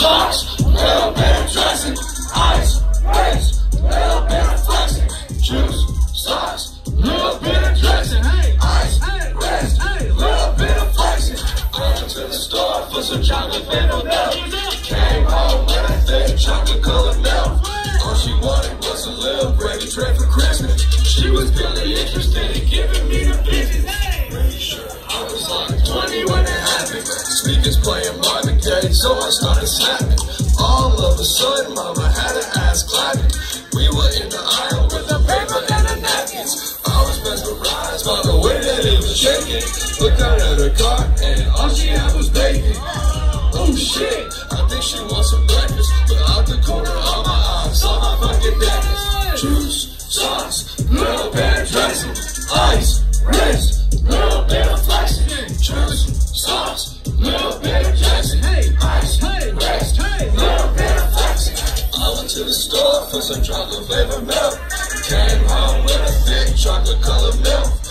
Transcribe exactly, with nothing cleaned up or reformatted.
sauce, little bit of dressing, ice, race, little bit of flexing, juice, sauce, little bit of dressing, ice, race, little bit of flexing. I went to the store for some chocolate vanilla milk. Came home with a thick chocolate colored milk. All she wanted was a little gravy tray for Christmas. She was really interested in giving me the business. Pretty sure I was like twenty when it happened. Speakers playing Marvin Gaye, so I started snapping. All of a sudden, mama had her ass clapping. We were in the aisle with the paper and the napkins. I was mesmerized by the way that it was shaking. Looked out at her cart and all she had was bacon. Oh shit, I think she wants some breakfast. But out the corner of my eye, saw my fucking dentist. Juice, sauce, little bit of dressing, ice, rinse, little bit of flexing. Juice, sauce, little bit of dressing, ice, rinse, little bit of flexing. I went to the store for some chocolate flavored milk. Came home with a thick chocolate colored milk.